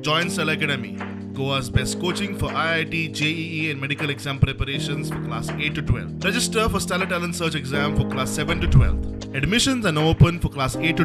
Join Cell Academy, Goa's best coaching for IIT, JEE and medical exam preparations for class 8 to 12. Register for Stellar Talent Search exam for class 7 to 12. Admissions are now open for class 8 to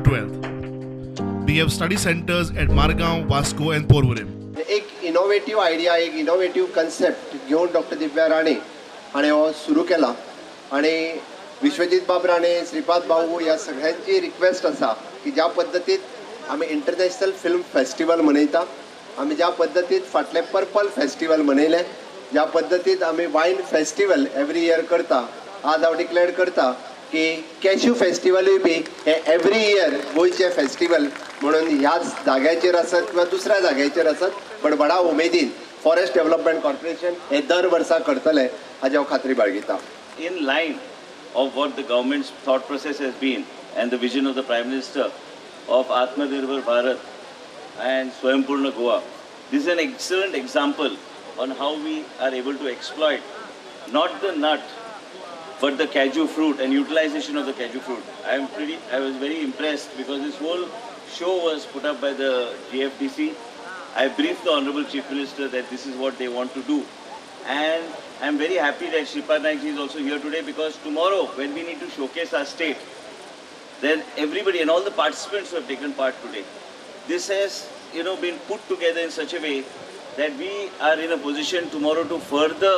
12. We have study centers at Margaon, Vasco and Porvorim. एक innovative idea, एक innovative concept घेऊन doctor Divya Rane हाणे हो सुरू केला आणि विश्वजीत बाब राणे, श्रीपाद भाऊ या सगळ्यांची रिक्वेस्ट असा की ज्या पद्धतीत आम्ही इंटरनॅशनल फिल्म फेस्टिवल मनयता, आम्ही ज्या पद्धतीत फाटले पर्पल फेस्टिवल मनयले, ज्या पद्धतीत आम्ही वायन फेस्टिवल एवरी इयर करता, आज हांव डिक्लेअर करता की कॅश्यू फेस्टिवलूय बी हे एवरी इयर गोंयचे फेस्टिवल म्हणून ह्याच जाग्याचेर आसत किंवा दुसऱ्या जाग्याचेर आसत, पण बडा उमेदीन फॉरेस्ट डेव्हलपमेंट कॉर्पोरेशन हे दर वर्सा करतले हाची हांव खात्री बाळगिता. In line of what the government's thought process has been and the vision of the Prime Minister of Atmanirbhar Bharat and Swaympurna Goa, this is an excellent example on how we are able to exploit not the nut but the cashew fruit and utilization of the cashew fruit. I was very impressed because this whole show was put up by the GFDC. I briefed the Honorable Chief Minister that this is what they want to do, and I'm very happy that Shripad Naik ji is also here today, because tomorrow when we need to showcase our state, then everybody and all the participants who have taken part today, this has been put together in such a way that we are in a position tomorrow to further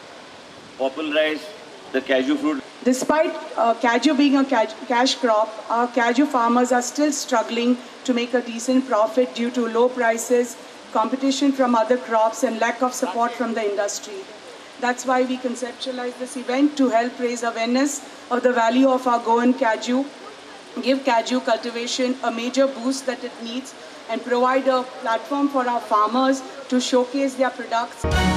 popularize the cashew fruit. Despite cashew being a cash crop, our cashew farmers are still struggling to make a decent profit due to low prices, competition from other crops and lack of support from the industry. That's why we conceptualized this event to help raise awareness of the value of our Goan cashew, give cashew cultivation a major boost that it needs, and provide a platform for our farmers to showcase their products.